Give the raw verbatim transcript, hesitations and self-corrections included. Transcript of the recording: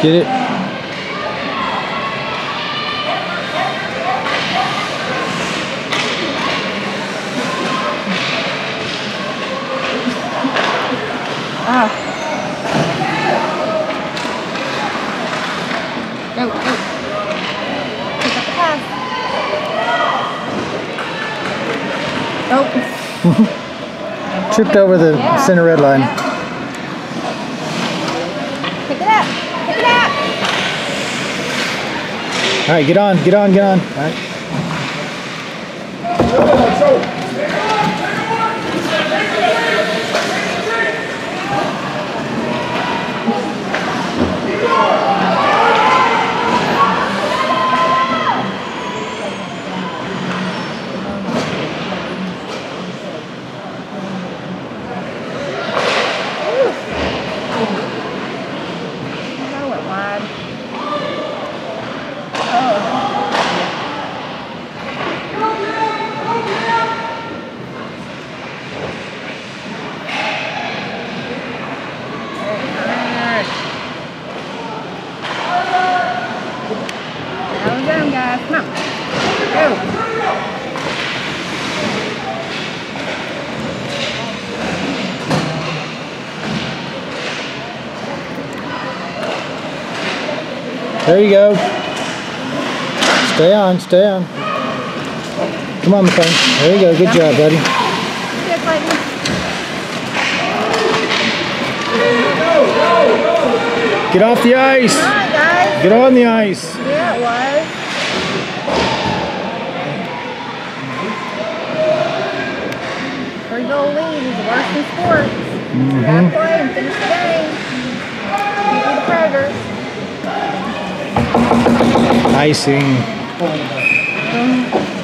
Get it? Ah. Go, go. Pick up the pass. Oh. Tripped over the Yeah. center red line. Yeah. Pick it up. Pick it up. All right, get on, get on, get on. All right. That went wide. Now we're done, guys. Come on. Go. There you go. Stay on, stay on. Come on, McClain. There you go. Good job, buddy. Good, Clayton. Get off the ice. Come on, guys. Get on the ice. Yeah, it was. Three goal lead is the worst in sports. You gotta play and finish the game. Beat the Predators. Icing. Um,